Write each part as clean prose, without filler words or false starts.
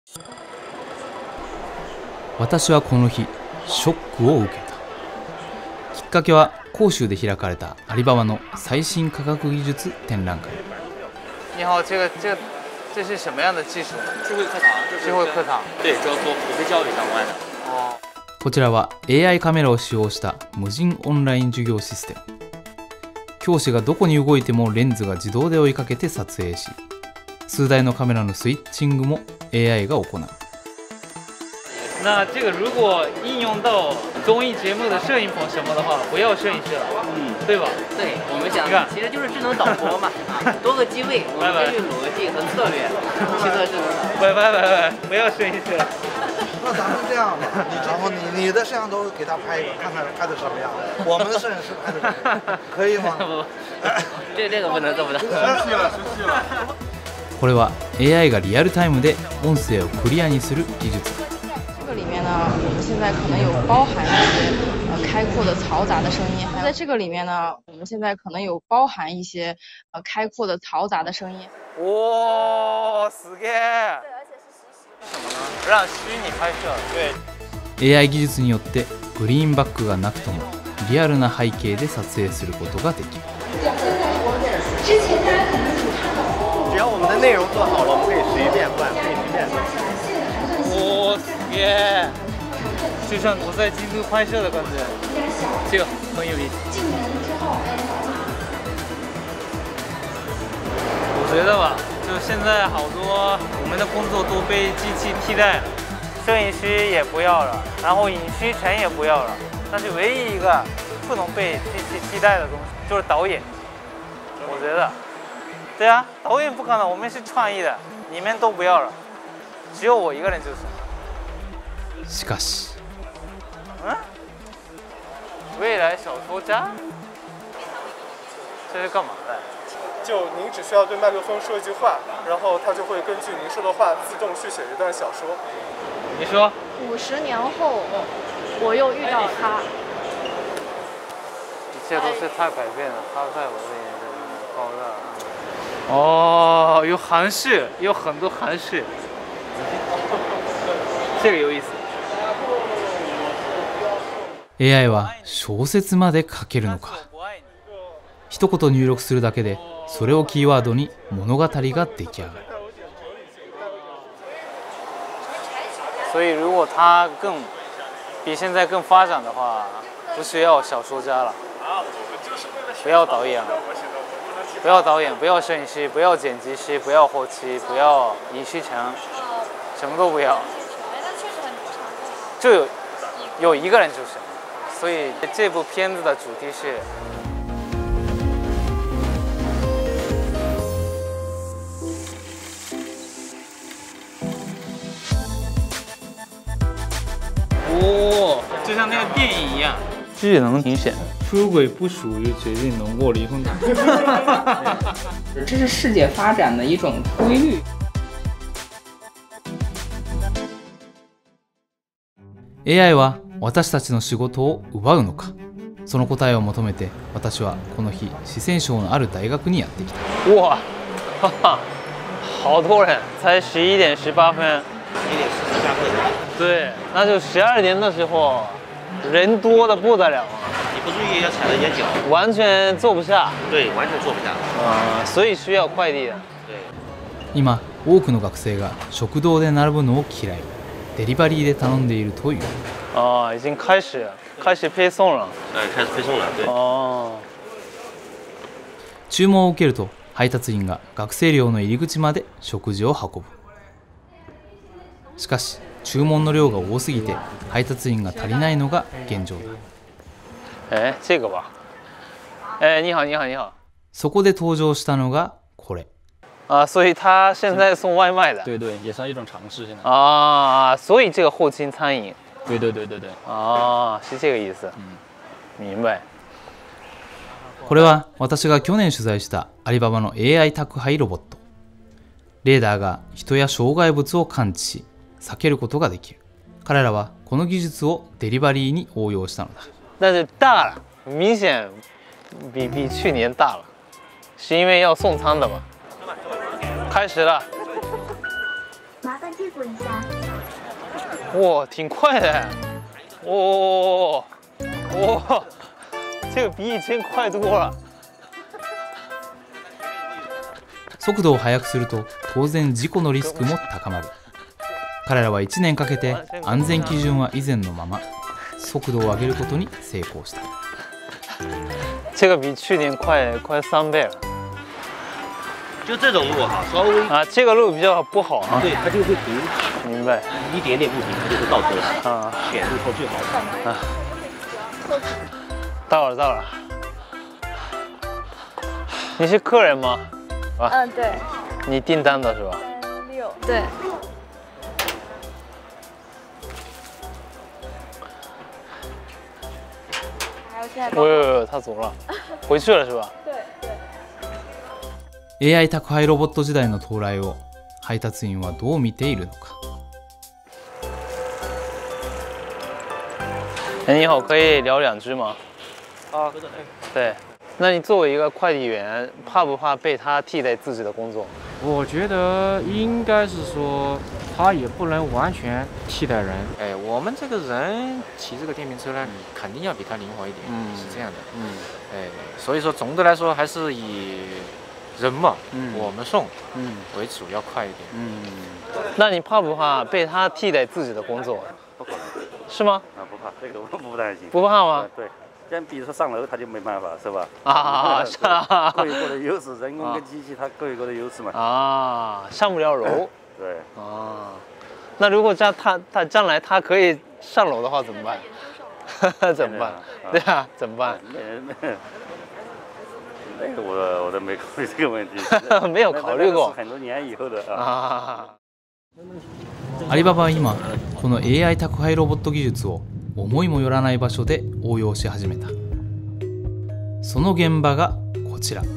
私はこの日ショックを受けた。きっかけは広州で開かれたアリババの最新科学技術展覧会。 你好，这是什么样的技术？ 智慧课堂， 智慧课堂。 对，主要做普惠教育相关的。 哦。 こちらは AI カメラを使用した無人オンライン授業システム。教師がどこに動いてもレンズが自動で追いかけて撮影し、数台のカメラのスイッチングも AI が行う。 那这个如果应用到综艺节目的摄影棚什么的话，不要摄影师了，对吧？ 对，我们讲其实就是智能导播嘛，多个机位，我们根据逻辑和策略去做智能导播。 拜，不要摄影师了。 那咱们这样吧，然后你的摄像头给他拍一个，看看拍的什么样，我们的摄影师拍的什么样，可以吗？ 这个不能做不到。 生气了。 これは AI がリアルタイムで音声をクリアにする技術。 这个里面呢，我们现在可能有包含一些开阔的嘈杂的声音。在这个里面呢，我们现在可能有包含一些开阔的嘈杂的声音。 哇，すげえ！对，而且是实时。什么呢？让虚拟拍摄。 对。AI 技術によってグリーンバックがなくともリアルな背景で撮影することができる。 只要我们的内容做好了，我们可以随便换，可以随便换。 哇，すげえ！就像我在京都拍摄的感觉，这个很有意思。我觉得吧，就现在好多我们的工作都被机器替代了，摄影师也不要了，然后影虚城也不要了，但是唯一一个不能被机器替代的东西就是导演。我觉得，对啊，导演不可能，我们是创意的，你们都不要了，只有我一个人就是。 しかし。 未来小说家，这是干嘛的？ 就您只需要对麦克风说一句话，然后它就会根据您说的话自动去写一段小说。 你说 ？50年后，我又遇到他。 一切都是太改变了，他在我的眼中高大。哦，有韩式，有很多韩式，这个有意思。 AI は小説まで書けるのか。一言入力するだけでそれをキーワードに物語が出来上がる。 所以如果它比现在更发展的话，不需要小说家了，不要导演了，不要导演，不要摄影师，不要剪辑师，不要后期，不要影虚城，什么都不要，就有一个人就是。所以这部片子的主题是哦，就像那个电影一样，智能明显。出轨不属于决定能够离婚的。 这是世界发展的一种规律。 AI は私たちの仕事を奪うのか。その答えを求めて私はこの日四川省のある大学にやってきた。 哇，哈哈，好多人，才11点18分。11 点48分。 对，那就12点的时候，人多的不得了啊！ 你不注意要踩到人家脚， 完全坐不下。 对，完全坐不下。 所以需要快递的。 对。 今多くの学生が食堂で並ぶのを嫌い、デリバリーで頼んでいるという。 已经开始配送了。 开始配送了，对。 注文を受けると配達員が学生寮の入り口まで食事を運ぶ。しかし注文の量が多すぎて配達員が足りないのが現状だ。 这个吧。你好。 そこで登場したのがこれ。 所以他现在送外卖的。 对，也算一种尝试现在。 所以这个后勤餐饮。 对。 是这个意思。明白。 これは私が去年取材したアリババの AI 宅配ロボット。レーダーが人や障害物を感知し避けることができる。彼らはこの技術をデリバリーに応用したのだ。 但是大了，明显比去年大了，是因为要送餐的吧？开始了。 麻烦记服一下。 哇，挺快的，哇，这个比以前快多了。 速度を速くすると当然事故のリスクも高まる。彼らは1年かけて安全基準は以前のまま速度を上げることに成功した。 这个比去年快3倍了。 就这种路哈，稍微啊，这个路比较不好啊。 对，它就会停， 明白。 一点点不停，它就会倒车啊， 选路头最好的。 啊，到了。你是客人吗？啊， 嗯，对。 你订单的是吧 36，对。还有现在。 有，他走了，回去了是吧？ 对。 AI 宅配ロボット時代の到来を配達員はどう見ているのか。 哎，你好，可以聊2句吗？啊，对。那你作为一个快递员，怕不怕被他替代自己的工作？ 我觉得应该是说，他也不能完全替代人。哎，我们这个人骑这个电瓶车呢，你肯定要比他灵活一点，是这样的。哎，所以说总的来说还是以人嘛，我们送，为主要快一点。 那你怕不怕被他替代自己的工作？ 不可能， 是吗？ 啊，不怕，这个我不担心。 不怕吗？ 对，像比如说上楼，他就没办法，是吧？ 啊，是啊， 各有各的优势，人工跟机器它各有各的优势嘛。 啊，上不了楼。 对。 啊，那如果他将来他可以上楼的话怎么办？怎么办？对啊，怎么办？ 那个我都没考虑这个问题， 没有考虑过。 很多年以后的啊。 アリババは今この AI 宅配ロボット技術を思いもよらない場所で応用し始めた。その現場がこちら。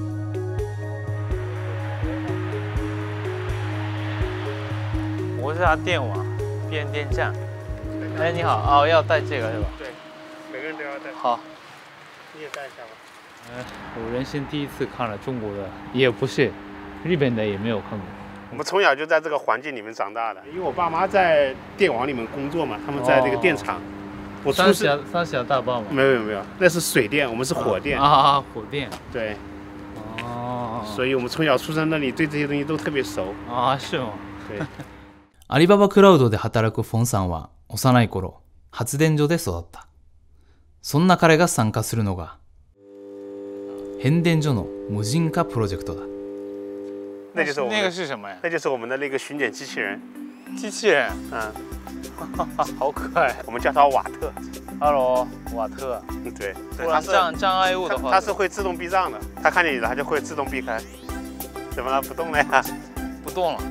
我是他电网变电站。哎，你好，哦，要带这个是吧？ 对，每个人都要带。 好， 你也带一下吧。 我人生第一次看了中国的，也不是日本的，也没有看过。 我们从小就在这个环境里面长大的，因为我爸妈在电网里面工作嘛，他们在这个电厂。我出生三峡大坝吗？ 没有，那是水电，我们是火电。 火電。 对。所以我们从小出生那里，对这些东西都特别熟。 是吗？ 对。 アリババクラウドで働くフォンさんは幼い頃発電所で育った。そんな彼が参加するのが変電所の無人化プロジェクトだ。 那就是我们那个是什么呀？ 那就是我们的那个巡检机器人。 机器人，好可爱。 我们叫它瓦特。 Hello， 瓦特。 对， 它是障碍物的话， 它是会自动避障的。它看见你了，它就会自动避开。怎么了？不动了呀？ 不动了。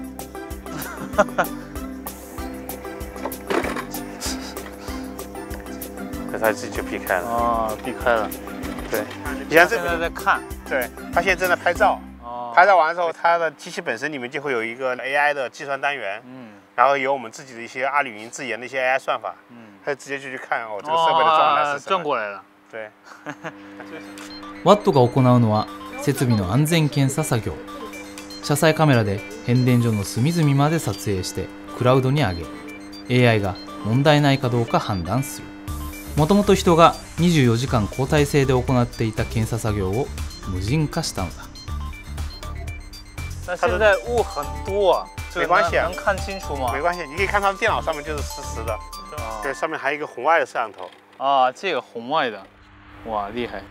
可它自己就避开了。 避开了。 对，你看这现在在看。 对，它现在正在拍照。拍照完之后，它的机器本身里面就会有一个 AI 的计算单元，然后有我们自己的一些阿里云自研的一些 AI 算法，它就直接就去看这个设备的状态是什么。 转过来了。 对。 ワットが行うのは設備の安全検査作業。車載カメラで変電所の隅々まで撮影してクラウドに上げ、AI が問題ないかどうか判断する。もともと人が24時間交代制で行っていた検査作業を無人化したのだ。 那现在雾很多， 没关系， 能看清楚吗？ 没关系，你可以看它的电脑上面就是实时的，对，上面还有一个红外的摄像头。 这个红外的，哇，厉害！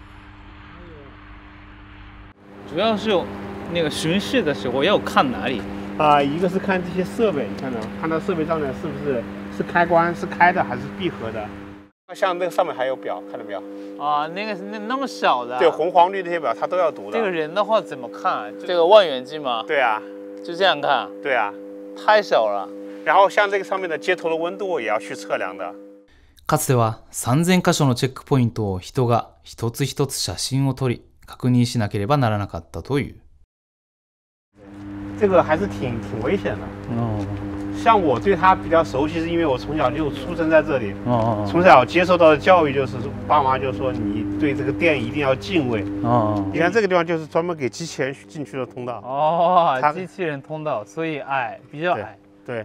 主要是那个巡视的时候要看哪里？ 一个是看这些设备，你看到看到设备上面是不是开关是开的还是闭合的？像那个上面还有表，看到没有？ 那么小的。 对，红黄绿这些表它都要读的。 这个人的话怎么看？这个望远镜吗？ 对啊。 就这样看？ 对啊。 太小了。 然后像这个上面的接头的温度也要去测量的。 かつては3000箇所のチェックポイントを人が一つ一つ写真を撮り確認しなければならなかったという。 这个还是挺危险的。像我对它比较熟悉，是因为我从小就出生在这里，从小接受到的教育就是爸妈就说你对这个电一定要敬畏。你看这个地方就是专门给机器人进去的通道。 机器人通道，所以矮，比较矮。 对，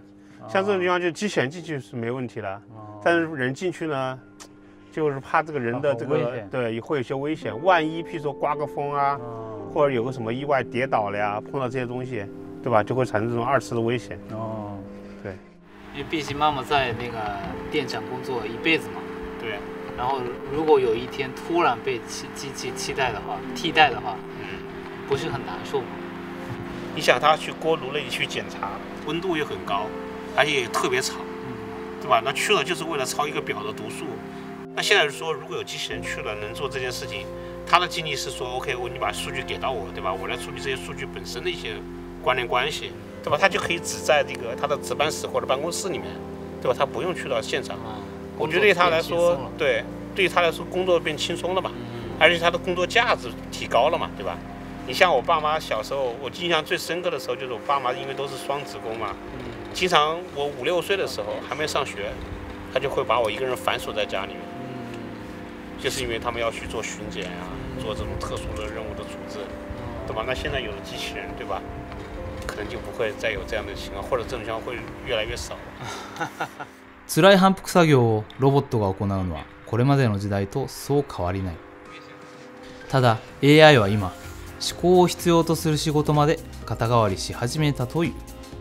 像这种地方就机器人进去是没问题的，但是人进去呢，就是怕这个人的这个对会有些危险，万一譬如说刮个风啊，或者有个什么意外跌倒了呀，碰到这些东西，对吧，就会产生这种2次的危险。对， 因为毕竟妈妈在那个电厂工作一辈子嘛。 对。 然后如果有一天突然被机器替代的话，不是很难受吗？ 你想他去锅炉那里去检查，温度又很高，而且也特别吵，对吧？那去了就是为了抄一个表的读数。那现在说，如果有机器人去了能做这件事情，他的经历是说 ，OK， 你把数据给到我，对吧？我来处理这些数据本身的一些关联关系，对吧？他就可以只在这个他的值班室或者办公室里面，对吧？他不用去到现场。我觉得对他来说，对于他来说工作变轻松了嘛，而且他的工作价值提高了嘛，对吧？你像我爸妈小时候，我印象最深刻的时候就是我爸妈因为都是双职工嘛，经常我5、6岁的时候还没上学，他就会把我一个人反锁在家里面，就是因为他们要去做巡检啊，做这种特殊的任务的处置，对吧？那现在有了机器人，对吧？可能就不会再有这样的情况，或者这种情况会越来越少。 辛い反復作業をロボットが行うのはこれまでの時代とそう変わりない。ただ AI は今思考を必要とする仕事まで肩代わりし始めたという。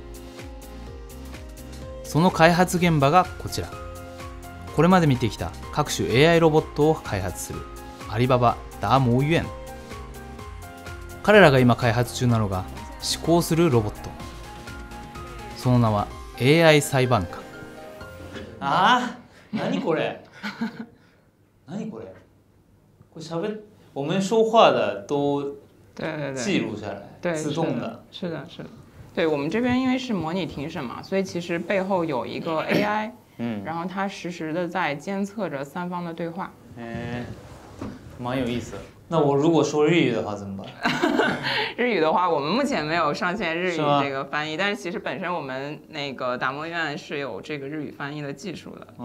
その開発現場がこちら。これまで見てきた各種 AI ロボットを開発するアリババダーモーユエン。彼らが今開発中なのが思考するロボット。その名は AI 裁判官。何これ何これこれ喋我们说话的都记录下来， 对， 自动的。 是的。对，我们这边因为是模拟庭审嘛，所以其实背后有一个 AI，然后它实时的在监测着3方的对话。 蛮有意思的。那我如果说日语的话怎么办？ 日语的话，我们目前没有上线日语这个翻译，但是其实本身我们那个达摩院是有这个日语翻译的技术的。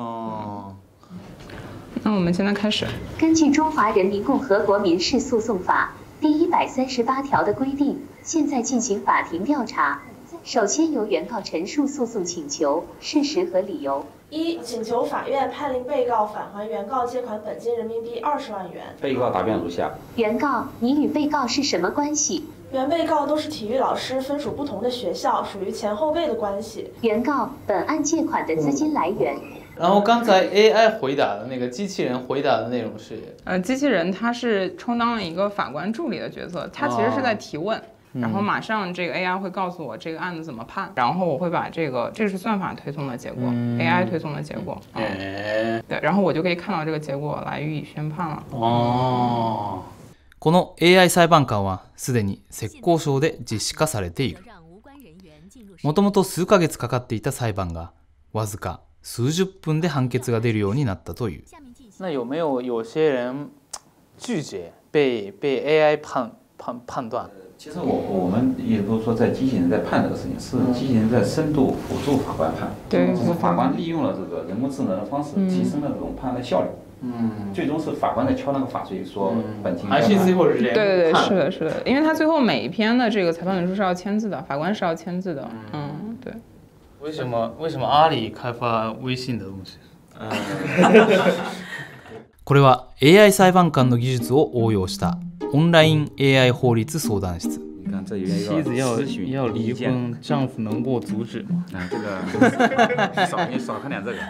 那我们现在开始。 根据《中华人民共和国民事诉讼法》第138条的规定，现在进行法庭调查。首先由原告陈述诉讼请求、事实和理由。 1、请求法院判令被告返还原告借款本金人民币20万元。 被告答辩如下： 原告，你与被告是什么关系？ 原被告都是体育老师，分属不同的学校，属于前后辈的关系。 原告，本案借款的资金来源。 然后刚才 AI 回答的那个机器人回答的内容是， 机器人它是充当了一个法官助理的角色，它其实是在提问。然后马上这个 AI 会告诉我这个案子怎么判，然后我会把这是算法推送的结果，AI 推送的结果。对，然后我就可以看到这个結果来予以宣判了。 この AI 裁判官はすでに浙江省で実施化されている。もともと数ヶ月かかっていた裁判がわずか数十分で判決が出るようになったという。 那有些人拒绝被 AI 判断？ 其实我们也不是说在机器人在判这个事情，是机器人在深度辅助法官判。 对， 只是法官利用了这个人工智能的方式，提升了这种判案的效率。最终是法官在敲那个法槌，说本庭。 还是最后是人。 对，是的，因为他最后每一篇的这个裁判文书是要签字的，法官是要签字的。对。 为什么阿里开发微信的东西？これは AI 裁判官の技術を応用したオンライン AI 法律相談室。 妻子要离婚，丈夫能够阻止吗？ 这个你少看点这个。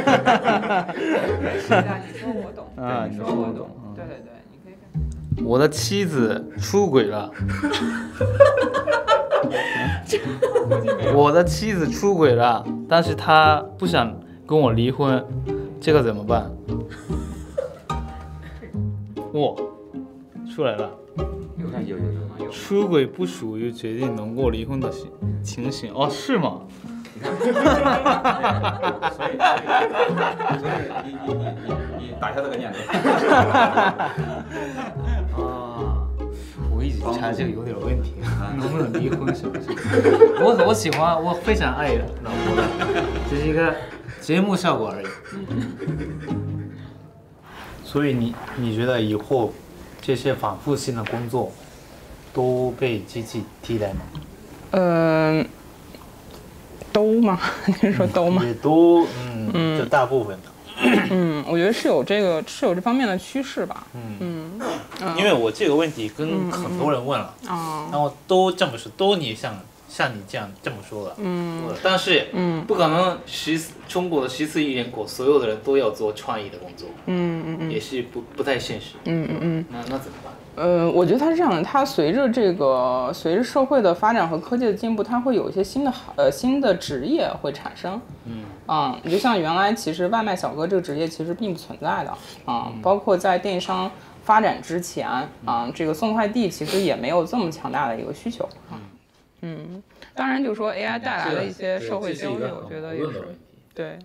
是的，你说我懂啊，你说我懂。 对，你可以看。 我的妻子出轨了。我的妻子出轨了，但是她不想跟我离婚，这个怎么办？出来了。 有。 出轨不属于决定能够离婚的情形。是吗？ 所以你打下这个念头。 我一直猜这个有点问题，能不能离婚是不是？我喜欢，我非常爱老婆的，这是一个节目效果而已。所以你觉得以后这些反复性的工作都被机器替代吗？ 都吗？你是说都吗？ 也都，就大部分的。 我觉得是有这方面的趋势吧。 因为我这个问题跟很多人问了，然后都这么说，都像你这么说了。但是不可能中国的14亿人口所有的人都要做创意的工作。也是不太现实。那怎么办？ 我觉得它是这样的，它随着社会的发展和科技的进步，它会有一些新的职业会产生。你就像原来其实外卖小哥这个职业其实并不存在的包括在电商发展之前这个送快递其实也没有这么强大的一个需求。当然就是说 AI 带来的一些社会焦虑，我觉得也是对。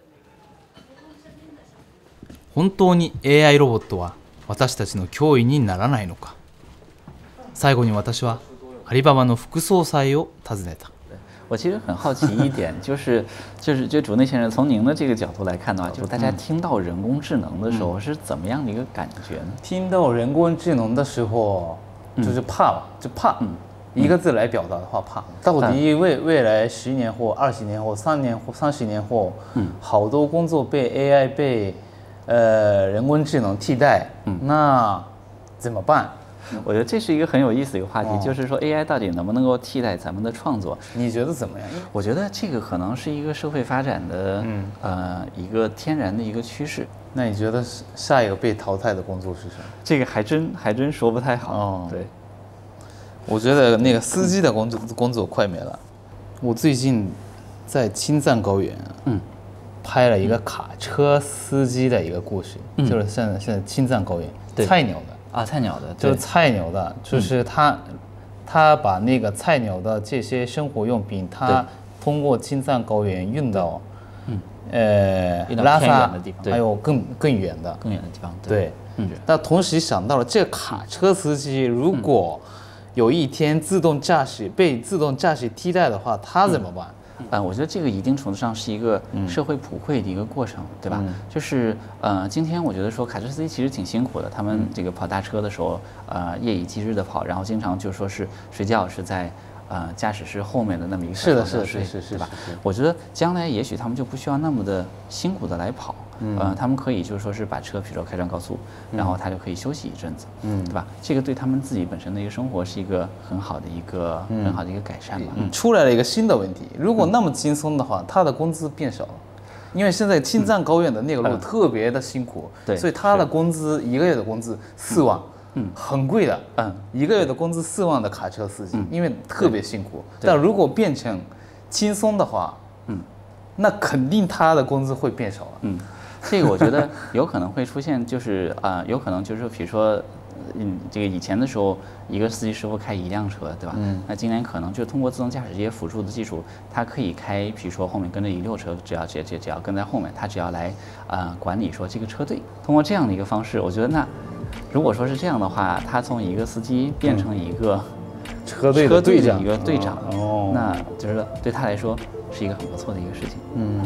本当に AI ロボットは私たちの脅威にならないのか。最後に私はアリババの副総裁を訪ねた。 我其实很好奇一点，就是主内先生，从您的这个角度来看的话，就是大家听到人工智能的时候是怎么样的一个感觉呢？ 听到人工智能的时候，就是怕吧，就怕。一个字来表达的话，怕。到底未来10年或20年或30年后，好多工作被 AI 被人工智能替代，那怎么办？ 我觉得这是一个很有意思的一个话题，就是说 AI 到底能不能够替代咱们的创作？ 你觉得怎么样？ 我觉得这个可能是一个社会发展的一个天然的一个趋势。 那你觉得下一个被淘汰的工作是什么？ 这个还真说不太好。对， 我觉得那个司机的工作快没了。我最近在青藏高原拍了一个卡车司机的一个故事，就是现在青藏高原菜鸟的。 菜鸟的就是菜鸟的，就是他把那个菜鸟的这些生活用品，他通过青藏高原运到拉萨，还有更远的地方。 对，但同时想到了，这卡车司机如果有一天被自动驾驶替代的话，他怎么办？ 我觉得这个一定程度上是一个社会普惠的一个过程，对吧？就是今天我觉得说卡车司机其实挺辛苦的，他们这个跑大车的时候，夜以继日的跑，然后经常就说是睡觉是在驾驶室后面的那么一个是的， 对吧？我觉得将来也许他们就不需要那么的辛苦的来跑。他们可以就是说是把车，比如说开上高速，然后他就可以休息一阵子，对吧？这个对他们自己本身的一个生活是一个很好的一个改善吧。 出来了一个新的问题，如果那么轻松的话，他的工资变少了，因为现在青藏高原的那个路特别的辛苦，所以他的工资1个月的工资4万，很贵的，1个月的工资4万的卡车司机，因为特别辛苦。但如果变成轻松的话，那肯定他的工资会变少了。 这个我觉得有可能会出现，就是有可能就是比如说，这个以前的时候，一个司机师傅开1辆车，对吧？那今年可能就通过自动驾驶这些辅助的技术，它可以开，比如说后面跟着1溜车，只要跟在后面，他只要来管理说这个车队。通过这样的一个方式，我觉得那如果说是这样的话，他从一个司机变成一个车队的队长， 一个队长，那就是对他来说是一个很不错的一个事情。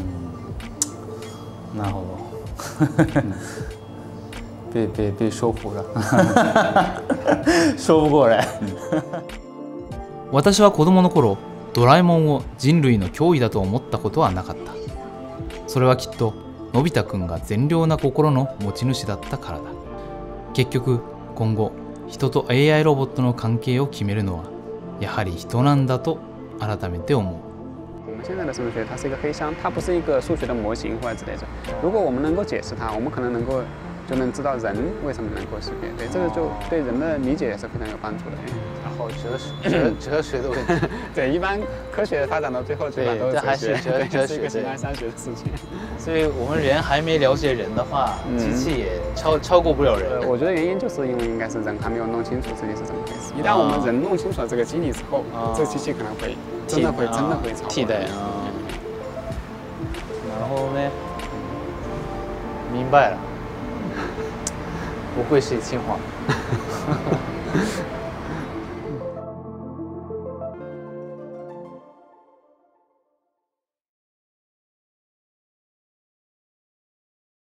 なるほど。被说服了，说不过来。私は子供の頃、ドラえもんを人類の脅威だと思ったことはなかった。それはきっとのび太くんが善良な心の持ち主だったからだ。結局、今後人と AI ロボットの関係を決めるのはやはり人なんだと改めて思う。 我们现在的生物学它是一个黑箱，它不是一个数学的模型或者之类的。如果我们能够解释它，我们可能就能知道人为什么能够识别。对，这个就对人的理解也是非常有帮助的。 然后哲学的问题， 对，一般科学发展到最后，基本上都是还是哲学， 是一个形而上学的事情。 所以我们人还没了解人的话，机器也超过不了人。 我觉得原因就是因为应该是人还没有弄清楚自己是怎么回事。一旦我们人弄清楚了这个机理之后，这个机器可能会真的会超替代。然后呢，明白了，不愧是清华。